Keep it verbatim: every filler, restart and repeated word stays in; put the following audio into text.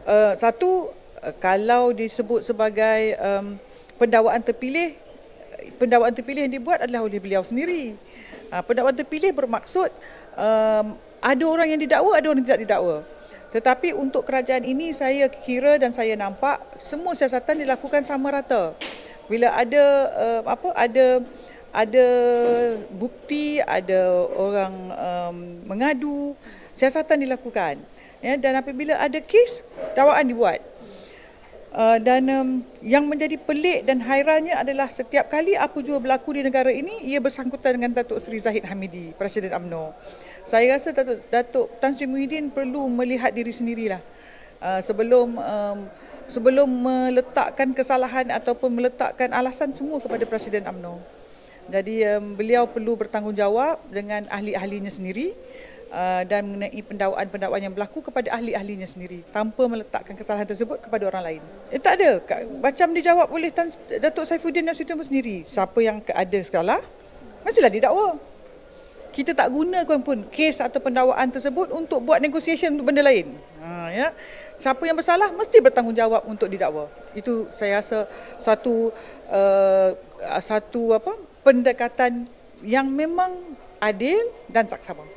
Uh, satu, uh, kalau disebut sebagai um, pendakwaan terpilih, pendakwaan terpilih yang dibuat adalah oleh beliau sendiri. Uh, pendakwaan terpilih bermaksud um, ada orang yang didakwa, ada orang yang tidak didakwa. Tetapi untuk kerajaan ini saya kira dan saya nampak semua siasatan dilakukan sama rata. Bila ada uh, apa ada ada bukti, ada orang um, mengadu, siasatan dilakukan. Ya, dan apabila ada kes, dakwaan dibuat. Uh, dan um, yang menjadi pelik dan hairannya adalah setiap kali apa jua berlaku di negara ini, ia bersangkutan dengan Datuk Seri Zahid Hamidi, Presiden U M N O. Saya rasa Datuk, Datuk Tan Sri Muhyiddin perlu melihat diri sendirilah uh, sebelum um, sebelum meletakkan kesalahan ataupun meletakkan alasan semua kepada Presiden U M N O. Jadi um, beliau perlu bertanggungjawab dengan ahli-ahlinya sendiri uh, dan mengenai pendakwaan-pendakwaan yang berlaku kepada ahli-ahlinya sendiri tanpa meletakkan kesalahan tersebut kepada orang lain. Eh, tak ada. Macam dijawab oleh Tan, Datuk Saifuddin Nasution sendiri. Siapa yang ada salah, mestilah didakwa. Kita tak gunakan pun kes atau pendakwaan tersebut untuk buat negotiation untuk benda lain. Ha, ya. Siapa yang bersalah mesti bertanggungjawab untuk didakwa. Itu saya rasa satu uh, satu apa pendekatan yang memang adil dan saksama.